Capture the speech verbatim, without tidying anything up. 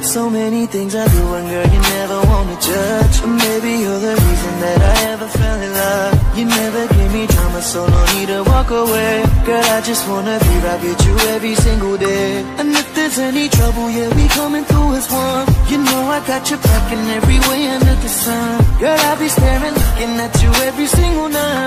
So many things I do and girl, you never wanna judge. Or maybe you're the reason that I ever fell in love. You never gave me drama, so no need to walk away. Girl, I just wanna be right with you every single day. And if there's any trouble, yeah, we coming through as one. You know I got your back in every way under the sun. Girl, I'll be staring, looking at you every single night.